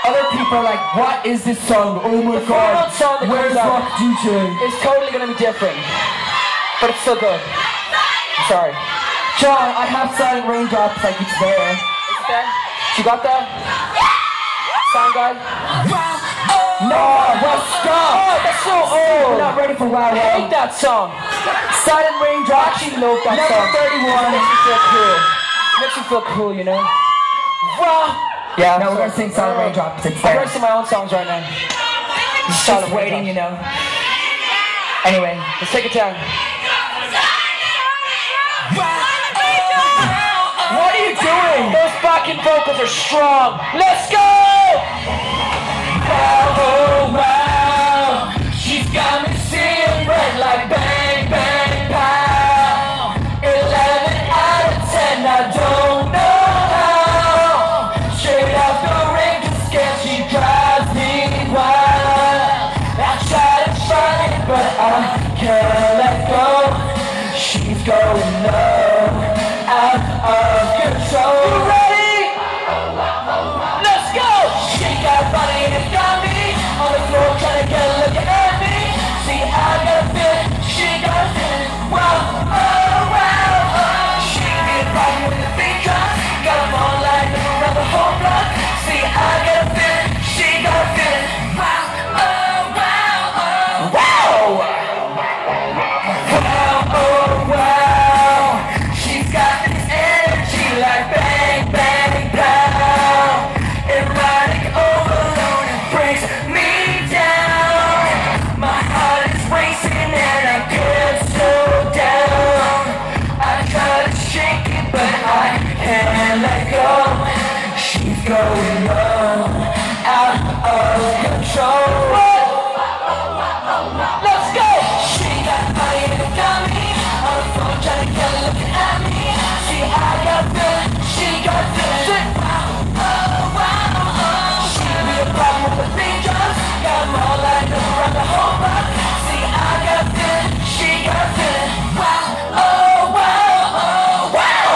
Other people are like, what is this song? Oh my god, song that where's comes out Rock DJ? It's totally gonna be different, but it's still good. I'm sorry. John, I have Silent Raindrops, like it's there. It's there? You got that? Sound guy? No, well stop! Oh, that's so We're old! not ready for Wow I hate Wow. that song. Silent I Raindrops, actually love that number song. 31. Makes me feel cool. Makes me feel cool, you know? Wow! Yeah. Now we're gonna sing Silent Raindrops, it's I'm there. gonna sing my own songs right now. Just waiting, you know. Anyway, Let's take it down. what are you doing? Those backing vocals are strong. Let's go! Wow, oh wow, she's got me seeing red like bang, bang, pow. 11 out of 10, I don't know how. Straight off the ring, just scared, she drives me wild. I try to fight it, but I can't let go. She's going low, out of control. You ready? Let's go! She got body and it got me on the floor trying to get a look at me. See, I got a feeling, she got a feeling. Wow, oh, wow, oh. She be a problem with the big drums. Got them all lined up around the whole block. See, I got a feeling, she got a feeling. Wow, oh, wow, oh. Wow! Wow, oh, wow. She's got this energy like bang, bang, pow. Erotic overload brings me down. My heart is racing and I can't slow down. I try to shake it but I can't let go. She's going low, out of control. Let's go! She got body and it got me on the phone trying to get a look at me. See, I got feeling, she got feeling. Wow, oh, wow, oh. She be a problem with the big drums. Got them all lined up around the whole block. See, I got feeling, she got feeling. Wow, oh, wow, oh, wow.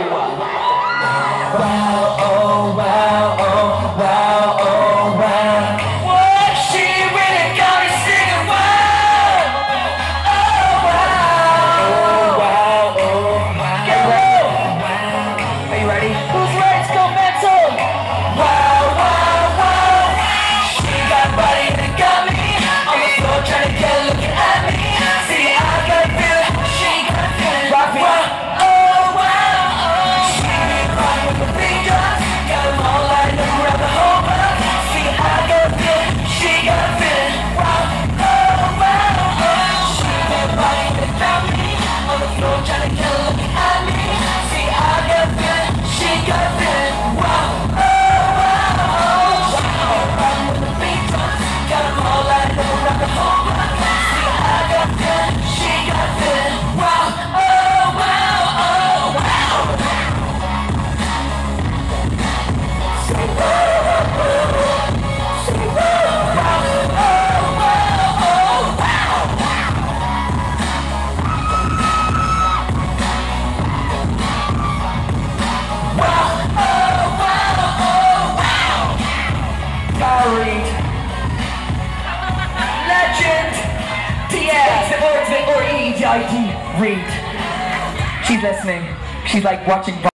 Wow, oh, wow, oh, wow, oh, wow. What? She really got me singing, wow. Oh, wow. Oh, wow, oh, wow. Get ready. Are you ready? Who's ready to go mental? Wow, wow, wow. She got body and it got me on the floor trying to get a look at me. See, I got a feeling, she got a feeling. Rock me. Wow, oh, wow, oh. She be crying with the big drums. Got them all lined up around the whole block. See, I got a feeling, she got a feeling. Wow, oh, wow, oh. She got body and it got me on the floor trying to get a look at me. See, I got a feeling, she got a feeling. Wow, oh, wow, oh. Wow, with the big drums. Got them all lined up around the whole block. See, I got a feeling, she got a feeling. Wow, oh, wow, oh, wow. Say wow, say wow, oh, wow, oh, wow. Wow, oh, wow, oh, wow. Reed. Legend. T-S or E-D-I-D. Reed. She's listening. She's like watching